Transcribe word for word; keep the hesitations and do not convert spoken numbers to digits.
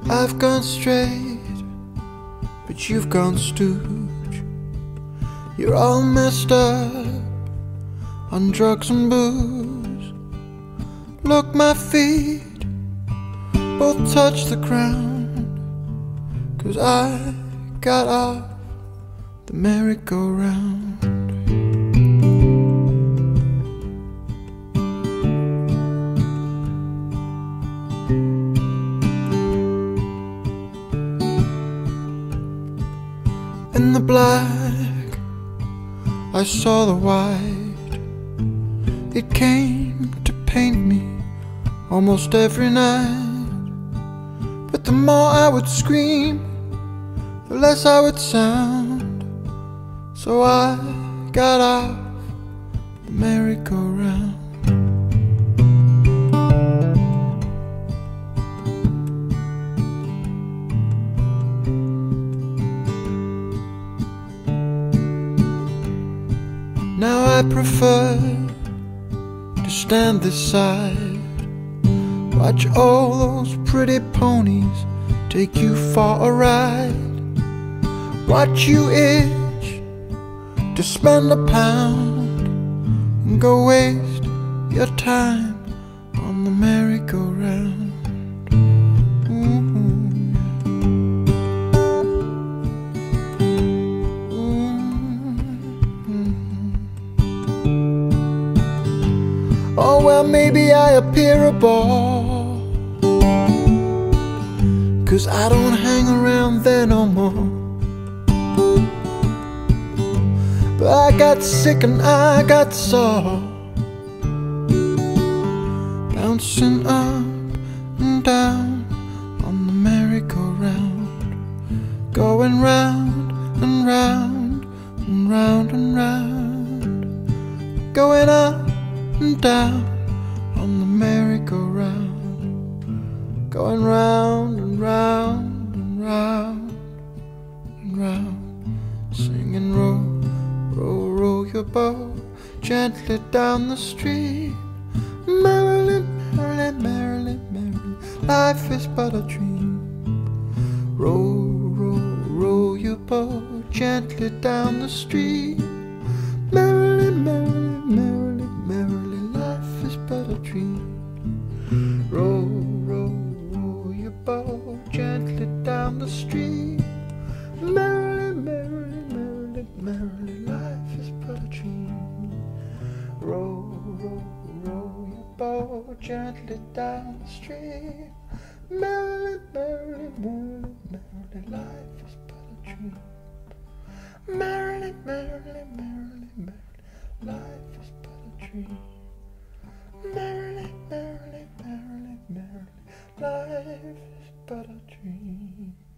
I've gone straight, but you've gone stooge. You're all messed up on drugs and booze. Look, my feet both touch the ground, 'cause I got off the merry-go-round. In the black, I saw the white. It came to paint me almost every night. But the more I would scream, the less I would sound. So I got off the merry-go-round. Now I prefer to stand this side, watch all those pretty ponies take you for a ride, watch you itch to spend a pound and go waste your time on the merry-go-round. Oh, well, maybe I appear a bore, 'cause I don't hang around there no more. But I got sick and I got sore, bouncing up and down on the merry-go-round, going round and round and round and round, going up and down on the merry-go-round, going round and round and round and round, singing row, row, row your boat gently down the stream. Merrily, merrily, merrily, merrily, life is but a dream. Row, row, row your boat gently down the stream. Merrily, merrily, merrily, merrily, life is but a dream. Row, row, row your boat gently down the stream. Merrily, merrily, merrily, merrily, life is but a dream. Row, row, row your boat gently down the stream. Merrily, merrily, merrily, merrily, life is but a dream. Merrily, merrily, merrily, merrily, life is but a dream. Merrily, merrily, merrily, merrily, life is but a dream.